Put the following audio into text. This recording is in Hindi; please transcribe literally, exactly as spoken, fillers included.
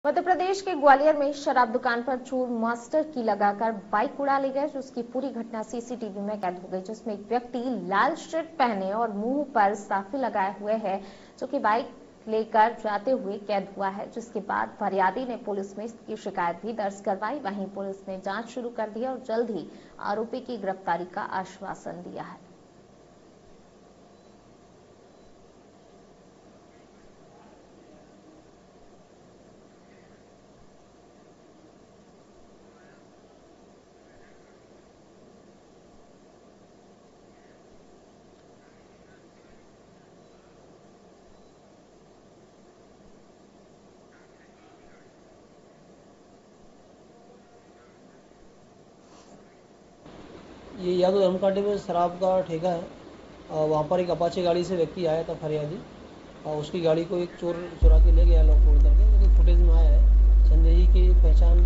मध्य प्रदेश के ग्वालियर में शराब दुकान पर चोर मास्टर की लगाकर बाइक उड़ा ले गए, जिसकी पूरी घटना सीसीटीवी में कैद हो गई, जिसमें एक व्यक्ति लाल शर्ट पहने और मुंह पर साफे लगाए हुए है, जो कि बाइक लेकर जाते हुए कैद हुआ है। जिसके बाद फरियादी ने पुलिस में इसकी शिकायत भी दर्ज करवाई। वहीं पुलिस ने जांच शुरू कर दी और जल्द ही आरोपी की गिरफ्तारी का आश्वासन दिया है। ये यादव धर्मकांटे में शराब का ठेका है। वहाँ पर एक अपाचे गाड़ी से व्यक्ति आया था फरियादी, और उसकी गाड़ी को एक चोर चुरा के ले गया लॉक तोड़ करके। लेकिन फुटेज में आया है संदेही की पहचान